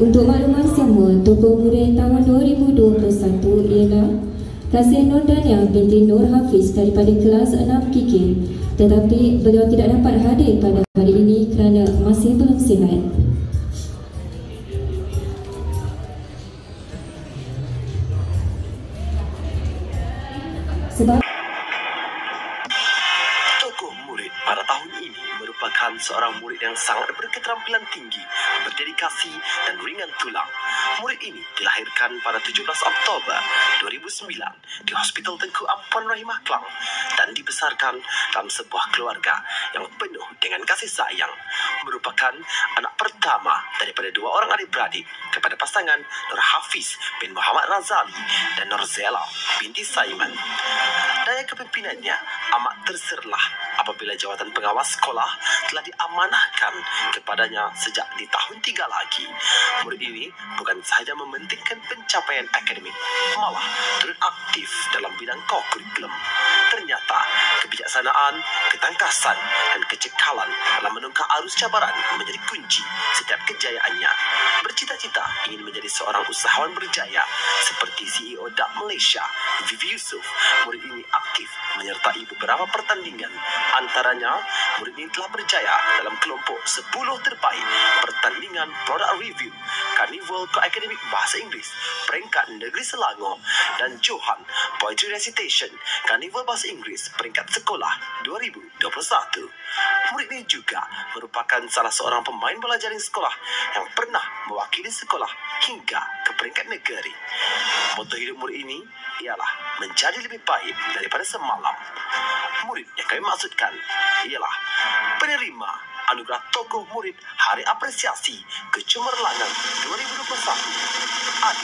Untuk makluman semua, tokoh murid tahun 2021 ialah Kasih Nur Dania binti Nur Hafiz daripada kelas 6 KK. Tetapi beliau tidak dapat hadir pada hari ini kerana masih belum sihat. Sebab tokoh murid pada tahun ini merupakan seorang murid yang sangat berketerampilan tinggi, berdedikasi dan ringan tulang. Murid ini dilahirkan pada 17 Oktober 2009 di Hospital Tengku Ampuan Rahimah Klang dan dibesarkan dalam sebuah keluarga yang penuh dengan kasih sayang. Merupakan anak pertama daripada dua orang adik-beradik kepada pasangan Nur Hafiz bin Muhammad Razali dan Nur Zela binti Saiman. Daya kepimimpinannya amat terserlah apabila jawatan pengawas sekolah telah diamanahkan kepadanya sejak di tahun 3 lagi. Murid ini bukan sahaja mementingkan pencapaian akademik, malah turut aktif dalam bidang kurikulum. Ternyata kebijaksanaan, ketangkasan dan kecekalan dalam menungkah arus cabaran menjadi kunci setiap kejayaannya. Bercita-cita ingin menjadi seorang usahawan berjaya seperti CEO DAP Malaysia, Vivi Yusuf. Murid ini aktif menyertai beberapa pertandingan. Antaranya, murid ini telah berjaya dalam kelompok 10 terbaik pertandingan Product Review, Carnival Akademik Bahasa Inggeris, peringkat negeri Selangor, dan Johan Poetry Recitation, Carnival Bahasa Inggris, peringkat sekolah 2021. Murid ini juga merupakan salah seorang pemain bola jaring sekolah yang pernah mewakili sekolah hingga ke peringkat negeri. Moto hidup murid ini ialah menjadi lebih baik daripada semalam. Murid yang kami maksudkan ialah penerima anugerah tokoh murid Hari Apresiasi Kecemerlangan 2021 adalah